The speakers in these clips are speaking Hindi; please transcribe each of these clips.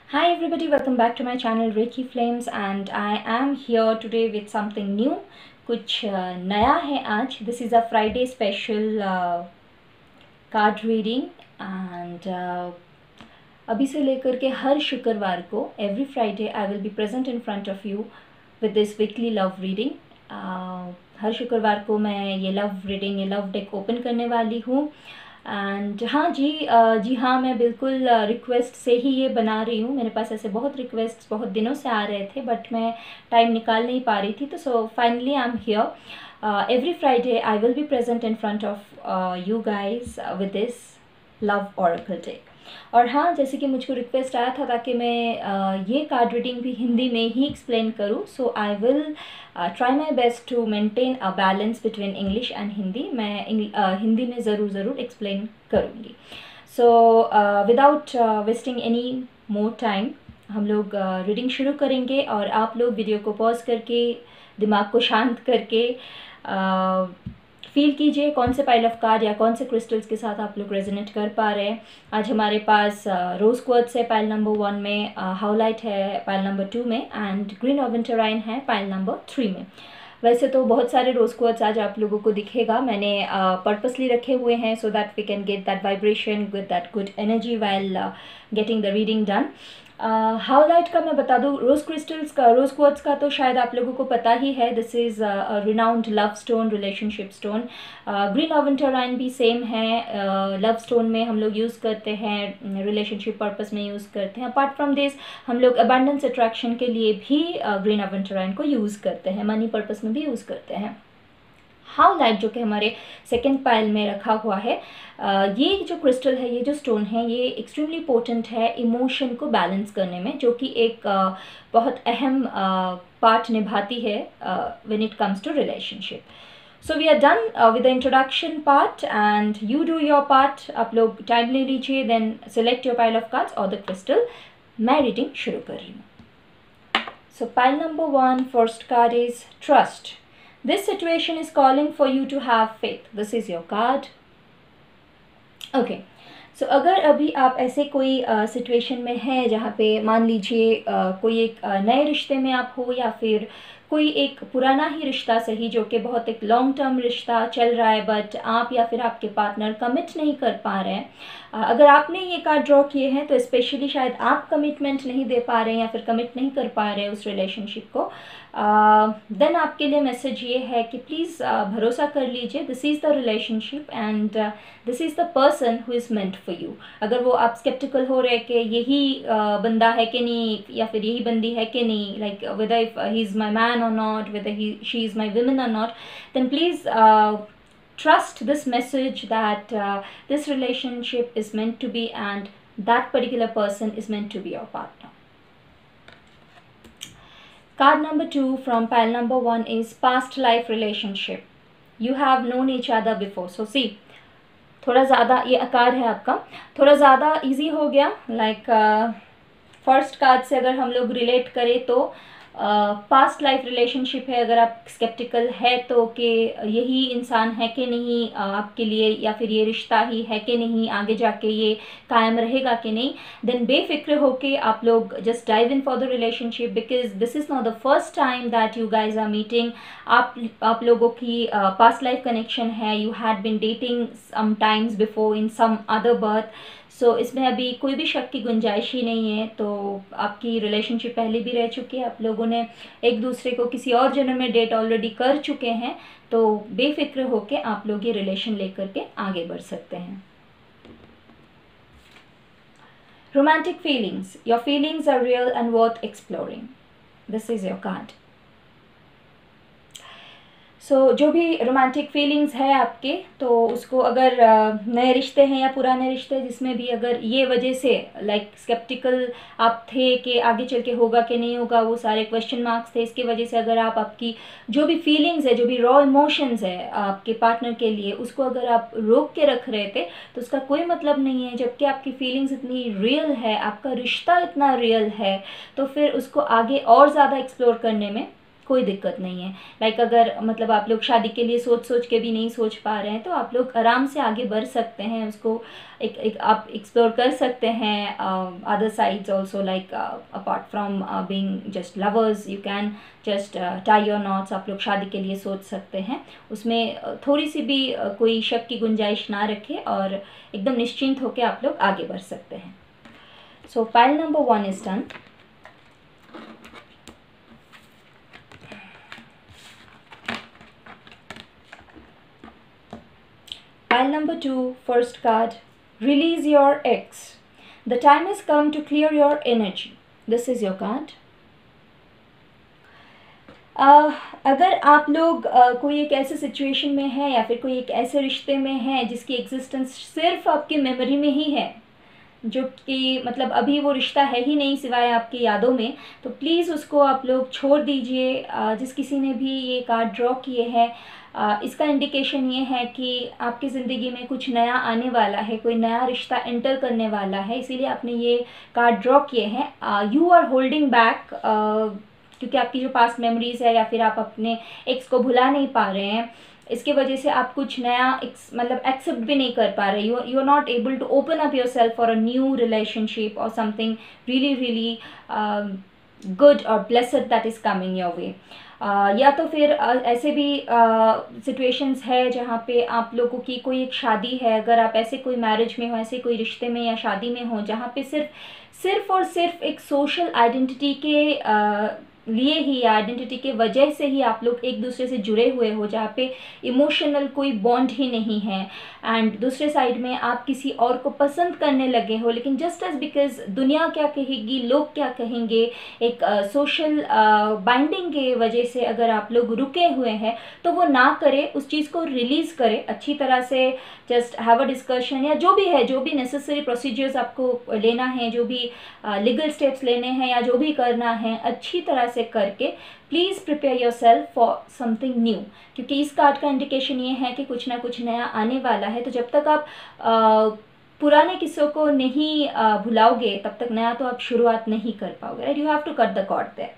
Hi everybody, welcome back to my channel Reiki Flames and I am here today with something new. कुछ नया है आज. This is a Friday special card reading and अभी से लेकर के हर शुक्रवार को every Friday I will be present in front of you with this weekly love reading. हर शुक्रवार को मैं ये लव रीडिंग, ये लव डेक ओपन करने वाली हूँ. एंड हाँ जी हाँ, मैं बिल्कुल रिक्वेस्ट से ही ये बना रही हूँ. मेरे पास ऐसे बहुत रिक्वेस्ट्स बहुत दिनों से आ रहे थे बट मैं टाइम निकाल नहीं पा रही थी. तो so finally I am here. Every Friday I will be present in front of you guys with this love oracle deck. और हाँ, जैसे कि मुझको रिक्वेस्ट आया था ताकि मैं ये कार्ड रीडिंग भी हिंदी में ही एक्सप्लेन करूँ. So I will try my best to maintain a balance between English and Hindi. मैं हिंदी में ज़रूर एक्सप्लेन करूँगी. So without wasting any more time हम लोग रीडिंग शुरू करेंगे और आप लोग वीडियो को पॉज करके दिमाग को शांत करके फील कीजिए कौन से पाइल ऑफ कार्ड या कौन से क्रिस्टल्स के साथ आप लोग रेजोनेट कर पा रहे हैं. आज हमारे पास रोज क्वार्ट्ज है पाइल नंबर 1 में, हाउलाइट है पाइल नंबर 2 में एंड ग्रीन ऑवेंटराइन है पाइल नंबर 3 में. वैसे तो बहुत सारे रोज क्वार्ट्ज आज आप लोगों को दिखेगा. मैंने पर्पसली रखे हुए हैं so that we can get that vibration with that good energy while getting the reading done. Howlite का मैं बता दूँ, रोज क्वार्ट्ज का तो शायद आप लोगों को पता ही है. This is renowned love stone, relationship stone. Green aventurine भी सेम है. लव स्टोन में हम लोग यूज़ करते हैं, रिलेशनशिप पर्पस में यूज़ करते हैं. अपार्ट फ्रॉम दिस हम लोग अबंडेंस अट्रैक्शन के लिए भी ग्रीन ऑवेंटराइन को यूज़ करते हैं, मनी पर्पस में भी यूज़ करते हैं. हाउलाइट जो कि हमारे सेकेंड पाइल में रखा हुआ है, ये जो क्रिस्टल है, ये जो स्टोन है, ये एक्सट्रीमली पोटेंट है इमोशन को बैलेंस करने में, जो कि एक बहुत अहम पार्ट निभाती है when it comes to relationship. So we are done with the introduction part and you do your part. आप लोग टाइम ले लीजिए, then select your pile of cards और द क्रिस्टल. मैं रीडिंग शुरू कर रही हूँ. So pile number 1, first card is trust. This situation is calling for you to have faith. This is your card. Okay. So अगर अभी आप ऐसे कोई सिचुएशन में हैं जहाँ पे मान लीजिए कोई एक नए रिश्ते में आप हो या फिर कोई एक पुराना ही रिश्ता सही जो कि बहुत एक लॉन्ग टर्म रिश्ता चल रहा है बट आप या फिर आपके पार्टनर कमिट नहीं कर पा रहे हैं. अगर आपने ये कार्ड ड्रॉ किए हैं तो स्पेशली शायद आप कमिटमेंट नहीं दे पा रहे हैं या फिर कमिट नहीं कर पा रहे हैं उस रिलेशनशिप को. देन आपके लिए मैसेज ये है कि प्लीज़ भरोसा कर लीजिए. This is the relationship and this is the person who is meant for you. अगर वो आप स्केप्टिकल हो रहे कि यही बंदा है कि नहीं या फिर यही बंदी है कि नहीं, like whether if he is my man or not, whether she is my woman or not, then please trust this message that this relationship is meant to be and that particular person is meant to be your partner. Card number 2 from pile number 1 is past life relationship. You have known each other before. So see, थोड़ा ज़्यादा ये आकार है आपका, थोड़ा ज़्यादा इजी हो गया. लाइक फर्स्ट कार्ड से अगर हम लोग रिलेट करें तो पास्ट लाइफ रिलेशनशिप है. अगर आप स्केप्टिकल है तो कि यही इंसान है कि नहीं आपके लिए या फिर ये रिश्ता ही है कि नहीं, आगे जाके ये कायम रहेगा कि नहीं, देन बेफिक्र होके आप लोग just dive in for the relationship because this is not the first time that you guys are meeting. आप लोगों की पास्ट लाइफ कनेक्शन है. You had been dating some times before in some other birth. So इसमें अभी कोई भी शक की गुंजाइश ही नहीं है. तो आपकी रिलेशनशिप पहले भी रह चुकी है, आप लोगों ने एक दूसरे को किसी और जन्म में डेट ऑलरेडी कर चुके हैं. तो बेफिक्र होके आप लोग ये रिलेशन लेकर के आगे बढ़ सकते हैं. Romantic feelings. Your feelings are real and worth exploring. This is your card. So जो भी रोमांटिक फीलिंग्स है आपके, तो उसको अगर नए रिश्ते हैं या पुराने रिश्ते जिसमें भी अगर ये वजह से लाइक स्केप्टिकल आप थे कि आगे चल के होगा कि नहीं होगा, वो सारे क्वेश्चन मार्क्स थे, इसकी वजह से अगर आप आपकी जो भी फीलिंग्स है, जो भी रॉ इमोशंस है आपके पार्टनर के लिए, उसको अगर आप रोक के रख रहे थे तो उसका कोई मतलब नहीं है. जबकि आपकी फीलिंग्स इतनी रियल है, आपका रिश्ता इतना रियल है, तो फिर उसको आगे और ज़्यादा एक्सप्लोर करने में कोई दिक्कत नहीं है। लाइक अगर मतलब आप लोग शादी के लिए सोच के भी नहीं सोच पा रहे हैं तो आप लोग आराम से आगे बढ़ सकते हैं, उसको एक आप एक्सप्लोर कर सकते हैं other sides also, like apart from being just lovers you can just tie your knots. आप लोग शादी के लिए सोच सकते हैं, उसमें थोड़ी सी भी कोई शक की गुंजाइश ना रखें और एकदम निश्चिंत होकर आप लोग आगे बढ़ सकते हैं। So pile number 1 is done. Pile number 2, first card, release your ex. The time has come to clear your energy. This is your card. अगर आप लोग कोई एक ऐसे सिचुएशन में है या फिर कोई एक ऐसे रिश्ते में है जिसकी एग्जिस्टेंस सिर्फ आपकी मेमोरी में ही है, जो कि मतलब अभी वो रिश्ता है ही नहीं सिवाय आपकी यादों में, तो प्लीज़ उसको आप लोग छोड़ दीजिए। जिस किसी ने भी ये कार्ड ड्रॉ किए हैं, इसका इंडिकेशन ये है कि आपकी ज़िंदगी में कुछ नया आने वाला है, कोई नया रिश्ता एंटर करने वाला है, इसीलिए आपने ये कार्ड ड्रॉ किए हैं। यू आर होल्डिंग बैक, क्योंकि आपकी जो पास्ट मेमोरीज है या फिर आप अपने एक्स को भुला नहीं पा रहे हैं, इसके वजह से आप कुछ नया मतलब एक्सेप्ट भी नहीं कर पा रहे। You are not able to open up your self for a new relationship और समथिंग रियली रियली गुड और blessed that is coming your way. या तो फिर ऐसे भी सिचुएशंस है जहाँ पे आप लोगों की कोई एक शादी है, अगर आप ऐसे कोई मैरिज में हो, ऐसे कोई रिश्ते में या शादी में हो जहाँ पे सिर्फ और सिर्फ एक सोशल आइडेंटिटी के लिए ही, आइडेंटिटी के वजह से ही आप लोग एक दूसरे से जुड़े हुए हो, जहाँ पे इमोशनल कोई बॉन्ड ही नहीं है, एंड दूसरे साइड में आप किसी और को पसंद करने लगे हो, लेकिन जस्ट एज बिकॉज दुनिया क्या कहेगी, लोग क्या कहेंगे, एक सोशल बाइंडिंग के वजह से अगर आप लोग रुके हुए हैं, तो वो ना करें, उस चीज़ को रिलीज़ करें अच्छी तरह से। जस्ट हैव अ डिस्कशन या जो भी है, जो भी नेसेसरी प्रोसीजर्स आपको लेना है, जो भी लीगल स्टेप्स लेने हैं या जो भी करना है, अच्छी तरह से करके please prepare your self for something new, क्योंकि इस कार्ड का इंडिकेशन ये है कि कुछ ना कुछ नया आने वाला है। तो जब तक आप पुराने किस्सों को नहीं भुलाओगे, तब तक नया तो आप शुरुआत नहीं कर पाओगे, right? You have to cut the cord there.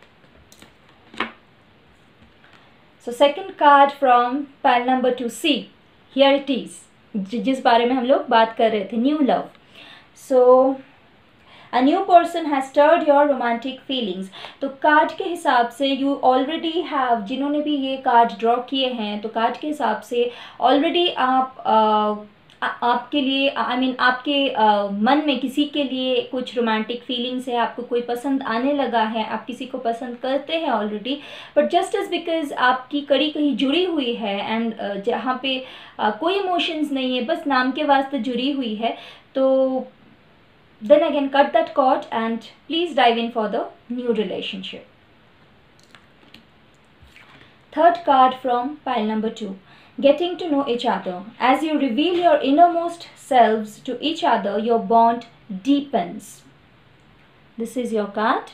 So second card from pile number 2, see here it is, जिस बारे में हम लोग बात कर रहे थे, new love. So A new person has stirred your romantic feelings. तो कार्ड के हिसाब से you already have, जिन्होंने भी ये कार्ड ड्रॉ किए हैं, तो कार्ड के हिसाब से ऑलरेडी आप आपके लिए आपके मन में किसी के लिए कुछ रोमांटिक फीलिंग्स है, आपको कोई पसंद आने लगा है, आप किसी को पसंद करते हैं already, but just as because आपकी कड़ी कहीं जुड़ी हुई है एंड जहाँ पे कोई इमोशंस नहीं है, बस नाम के वास्ते जुड़ी हुई है, तो then again cut that cord and please dive in for the new relationship. Third card from pile number 2, getting to know each other. As you reveal your innermost selves to each other, your bond deepens. This is your card.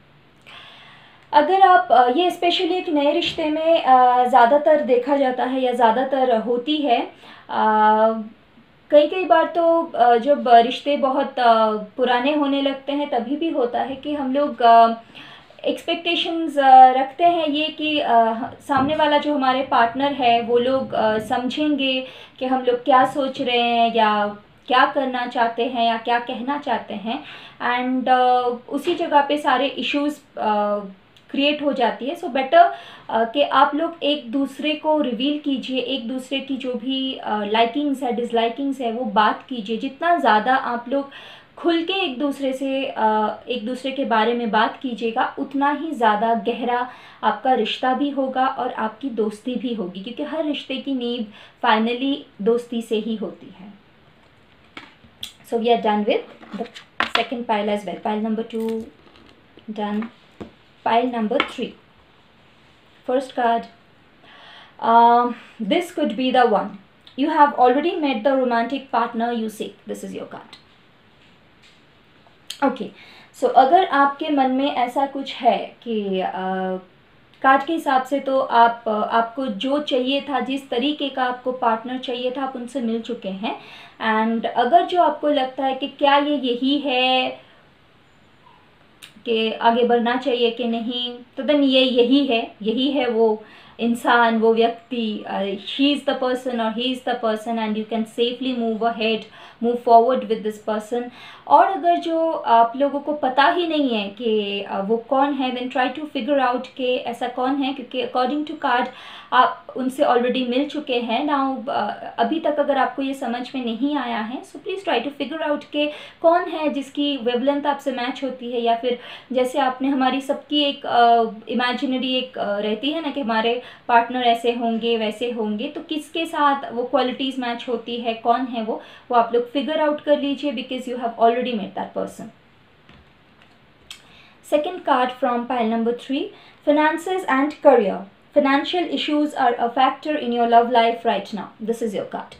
अगर आप ये स्पेशली एक नए रिश्ते में ज़्यादातर देखा जाता है या ज़्यादातर होती है, कई बार तो जब रिश्ते बहुत पुराने होने लगते हैं तभी भी होता है कि हम लोग एक्सपेक्टेशंस रखते हैं ये कि सामने वाला जो हमारे पार्टनर है वो लोग समझेंगे कि हम लोग क्या सोच रहे हैं या क्या करना चाहते हैं या क्या कहना चाहते हैं, एंड उसी जगह पे सारे इश्यूज़ क्रिएट हो जाती है। सो बेटर कि आप लोग एक दूसरे को रिवील कीजिए, एक दूसरे की जो भी लाइकिंग्स है, डिसलाइकिंग्स है, वो बात कीजिए। जितना ज़्यादा आप लोग खुल के एक दूसरे के बारे में बात कीजिएगा, उतना ही ज़्यादा गहरा आपका रिश्ता भी होगा और आपकी दोस्ती भी होगी, क्योंकि हर रिश्ते की नींव फाइनली दोस्ती से ही होती है। So we are done with the second pile as well. Pile number 2 done. Pile number 3, first card, this could be the one. You have already met the romantic partner you seek. This is your card. Okay, so अगर आपके मन में ऐसा कुछ है कि कार्ड के हिसाब से तो आपको जो चाहिए था, जिस तरीके का आपको पार्टनर चाहिए था, आप उनसे मिल चुके हैं, एंड अगर जो आपको लगता है कि क्या ये यही है, कि आगे बढ़ना चाहिए कि नहीं, तो देन यही है वो इंसान, वो व्यक्ति, शी इज़ द पर्सन और he is the person and you can safely move ahead, move forward with this person. और अगर जो आप लोगों को पता ही नहीं है कि वो कौन है, then try to figure out कि ऐसा कौन है, क्योंकि अकॉर्डिंग टू कार्ड आप उनसे ऑलरेडी मिल चुके हैं। नाउ अभी तक अगर आपको ये समझ में नहीं आया है, so please try to figure out के कौन है जिसकी वेवलेंथ आपसे मैच होती है, या फिर जैसे आपने हमारी सबकी एक इमेजिनरी एक रहती है ना कि हमारे पार्टनर ऐसे होंगे वैसे होंगे, तो किसके साथ वो क्वालिटीज़ मैच होती है, कौन है वो आप लोग फिगर आउट कर लीजिए, because you have already met that person. Second card from pile number 3, finances and career. Financial issues are a factor in your love life right now. This is your card.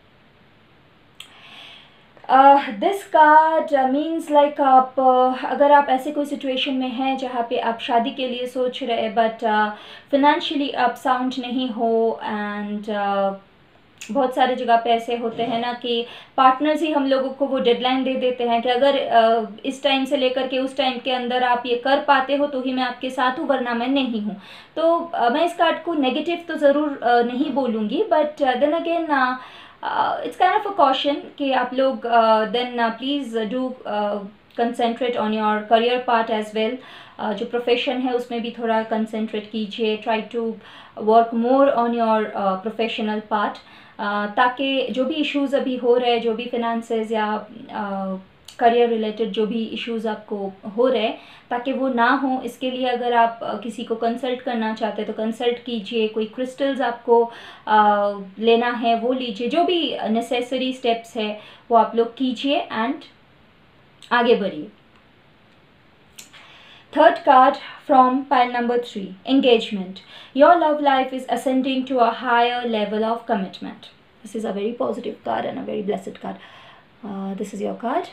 This card means like आप अगर आप ऐसे कोई सिचुएशन में हैं जहाँ पे आप शादी के लिए सोच रहे हैं, बट फिनेंशियली आप साउंड नहीं हो, एंड बहुत सारे जगह पे ऐसे होते हैं ना कि पार्टनर्स ही हम लोगों को वो डेडलाइन दे देते हैं कि अगर इस टाइम से लेकर के उस टाइम के अंदर आप ये कर पाते हो तो ही मैं आपके साथ हूँ, वरना मैं नहीं हूँ। तो मैं इस कार्ड को नेगेटिव तो ज़रूर नहीं बोलूँगी, but then again it's kind of a caution कि आप लोग then please do concentrate on your career part as well. जो प्रोफेशन है उसमें भी थोड़ा कंसंट्रेट कीजिए, try to work more on your professional part, ताकि जो भी इश्यूज़ अभी हो रहे हैं, जो भी फिनेंसेस या करियर रिलेटेड जो भी इश्यूज़ आपको हो रहे हैं, ताकि वो ना हो। इसके लिए अगर आप किसी को कंसल्ट करना चाहते हैं तो कंसल्ट कीजिए, कोई क्रिस्टल्स आपको लेना है वो लीजिए, जो भी नेसेसरी स्टेप्स है वो आप लोग कीजिए एंड आगे बढ़िए। Third card from pile number 3, engagement. Your love life is ascending to a higher level of commitment. This is a very positive card and a very blessed card. This is your card.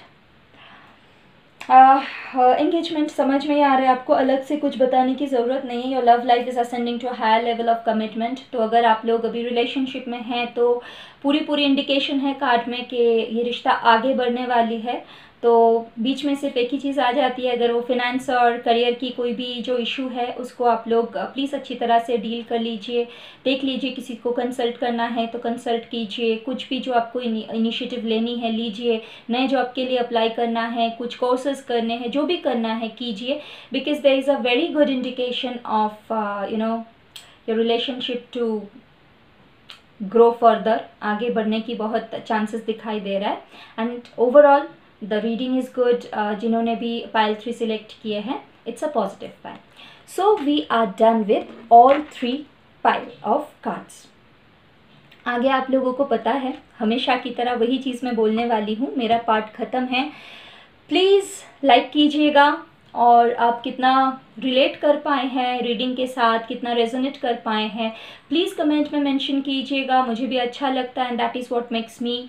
Engagement समझ में आ रहा है आपको, अलग से कुछ बताने की ज़रूरत नहीं है। Your love life is ascending to a higher level of commitment. तो अगर आप लोग अभी रिलेशनशिप में हैं तो पूरी इंडिकेशन है कार्ड में कि ये रिश्ता आगे बढ़ने वाली है। तो बीच में सिर्फ एक ही चीज़ आ जाती है, अगर वो फिनेंस और करियर की कोई भी जो इशू है उसको आप लोग प्लीज़ अच्छी तरह से डील कर लीजिए, देख लीजिए, किसी को कंसल्ट करना है तो कंसल्ट कीजिए, कुछ भी जो आपको इनिशिएटिव लेनी है लीजिए, नए जॉब के लिए अप्लाई करना है, कुछ कोर्सेज करने हैं, जो भी करना है कीजिए, because there is a very good indication of you know your relationship to grow further. आगे बढ़ने की बहुत चांसेस दिखाई दे रहा है and overall the reading is good. जिन्होंने भी पाइल 3 सिलेक्ट किए हैं, it's a positive pile. So we are done with all 3 pile of cards. आगे आप लोगों को पता है हमेशा की तरह वही चीज़ मैं बोलने वाली हूँ, मेरा पार्ट ख़त्म है। प्लीज़ लाइक कीजिएगा, और आप कितना रिलेट कर पाए हैं रीडिंग के साथ, कितना रेजोनेट कर पाए हैं, प्लीज़ कमेंट में मेंशन कीजिएगा। मुझे भी अच्छा लगता है, and that is what makes me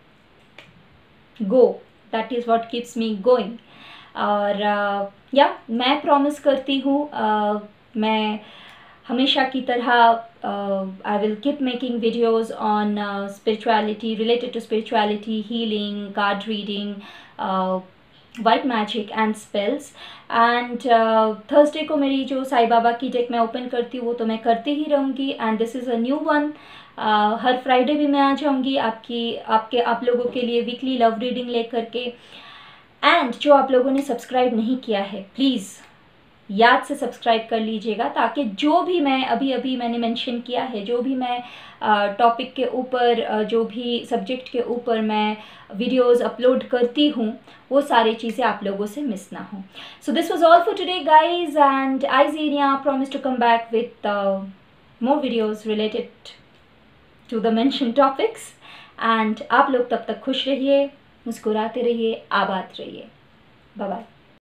go, that is what keeps me going. और मैं प्रॉमिस करती हूँ मैं हमेशा की तरह I will keep making videos on spirituality, related to spirituality, healing, card reading, white magic and spells. And Thursday को मेरी जो साईं बाबा की डेक मैं ओपन करती हूँ वो तो मैं करती ही रहूँगी, and this is a new one. हर फ्राइडे भी मैं आ जाऊँगी आप लोगों के लिए वीकली लव रीडिंग लेकर के। एंड जो आप लोगों ने सब्सक्राइब नहीं किया है, प्लीज़ याद से सब्सक्राइब कर लीजिएगा, ताकि जो भी मैं अभी मैंने मेंशन किया है, जो भी मैं टॉपिक के ऊपर, जो भी सब्जेक्ट के ऊपर मैं वीडियोस अपलोड करती हूँ, वो सारी चीज़ें आप लोगों से मिस ना हो। So this was all for today guys, and I Zenia promise to come back with more videos related to the mention topics. एंड आप लोग तब तक खुश रहिए, मुस्कुराते रहिए, आबाद रहिए। Bye bye.